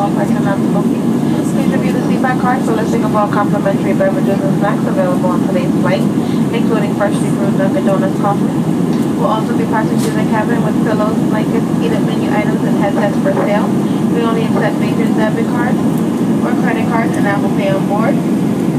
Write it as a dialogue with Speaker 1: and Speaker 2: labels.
Speaker 1: alcohol, parking, and non-smoking. Please review the seatback card for listing of all complimentary beverages and snacks available on today's flight, including freshly brewed Dunkin' Donuts coffee. We'll also be passengers in the cabin with pillows, blankets, heated menu items, and headsets for sale. We only accept major debit cards or credit cards and Apple Pay on board.